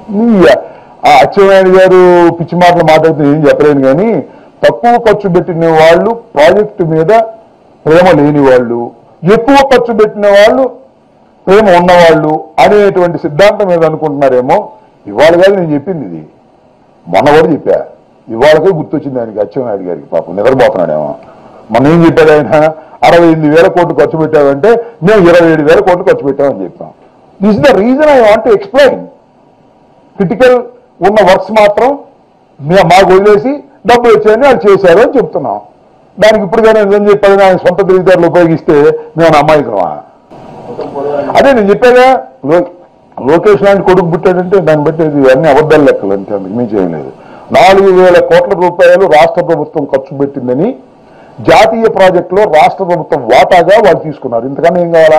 అచ్చెన్నాయుడు గారు పిచ్చి మాటలు మాట్లాడితే ఏం చెప్పలేను కానీ తక్కువ ఖర్చు పెట్టిన వాళ్ళు ప్రాజెక్టు మీద ప్రేమ లేని వాళ్ళు, ఎక్కువ ఖర్చు పెట్టిన వాళ్ళు ప్రేమ ఉన్నవాళ్ళు అనేటువంటి సిద్ధాంతం మీద అనుకుంటున్నారేమో. ఇవాళ కాదు నేను చెప్పింది, ఇది మొన్న కూడా చెప్పా, ఇవాళకే గుర్తొచ్చింది ఆయనకి, అచ్చెన్నాయుడు గారికి. పాపం నిద్రపోతున్నాడేమో. మొన్న ఏం చెప్పాడు ఆయన, 68,000 కోట్లు ఖర్చు పెట్టామంటే మేము 27,000 కోట్లు ఖర్చు పెట్టామని చెప్పాం. This the reason I want to explain. Critical ఉన్న వర్క్స్ మాత్రం మాకు వదిలేసి డబ్బులు వచ్చాయని వాళ్ళు చేశారు అని చెప్తున్నాం. దానికి ఇప్పుడు కానీ నిజం చెప్పాలని ఆయన సొంత తెలివితేటలు ఉపయోగిస్తే మేము అమాయకమా? అదే నేను చెప్పాగా, లోకేష్ లాంటి కొడుకు పుట్టాడంటే దాన్ని బట్టి ఇది అన్ని అబద్ధాలు లెక్కలు అంటే అందుకు మించి ఏం లేదు. 4,000 కోట్ల రూపాయలు రాష్ట్ర ప్రభుత్వం ఖర్చు పెట్టిందని జాతీయ ప్రాజెక్టులో రాష్ట్ర ప్రభుత్వం వాటాగా వాళ్ళు తీసుకున్నారు. ఇంతకన్నా ఏం కావాలా?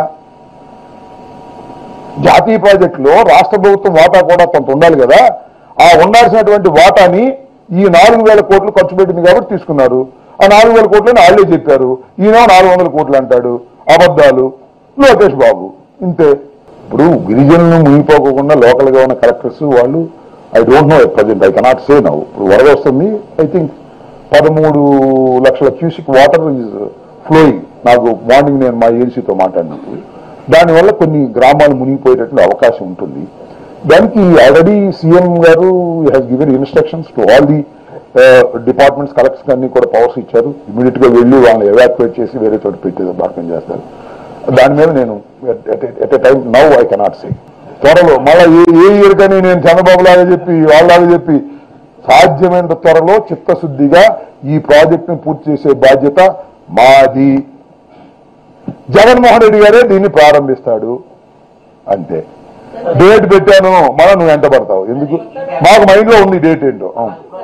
జాతీయ ప్రాజెక్టులో రాష్ట్ర ప్రభుత్వం వాటా కూడా కొంత ఉండాలి కదా. ఆ ఉండాల్సినటువంటి వాటాని ఈ 4,000 కోట్లు ఖర్చు పెట్టింది కాబట్టి తీసుకున్నారు. ఆ 4,000 కోట్లని వాళ్ళే చెప్పారు. ఈయన 400 కోట్లు అంటాడు. అబద్ధాలు లోకేష్ బాబు. ఇంతే. ఇప్పుడు గిరిజనులను మునిగిపోకుండా లోకల్ గా ఉన్న కలెక్టర్స్ వాళ్ళు, I don't know present, I cannot say now. ఇప్పుడు వరద వస్తుంది, ఐ థింక్ 13 లక్షల క్యూసిక్ వాటర్ ఈజ్ ఫ్లోయింగ్. నాకు మార్నింగ్ నేను మా ఏజెన్సీతో మాట్లాడినప్పుడు దానివల్ల కొన్ని గ్రామాలు మునిగిపోయేటటువంటి అవకాశం ఉంటుంది. దానికి ఆల్రెడీ సీఎం గారు has given instructions to all the departments, collectors అన్ని కూడా పవర్స్ ఇచ్చారు. ఇమీడియట్ గా వెళ్ళి వాళ్ళని ఎవాక్యుయేట్ చేసి వేరే చోట పెట్టే మార్గం చేస్తారు. దాని మీద నేను at a time now I cannot say. త్వరలో మళ్ళీ ఏ ఇయర్ కానీ నేను చంద్రబాబు లాగా చెప్పి వాళ్ళలాగా చెప్పి సాధ్యమైనంత త్వరలో చిత్తశుద్ధిగా ఈ ప్రాజెక్టును పూర్తి చేసే బాధ్యత మాది. జగన్మోహన్ రెడ్డి గారే దీన్ని ప్రారంభిస్తాడు అంతే. డేట్ పెట్టాను, మళ్ళీ నువ్వు వెంట పడతావు ఎందుకు? మాకు మైండ్ లో ఉంది డేట్ ఏంటో.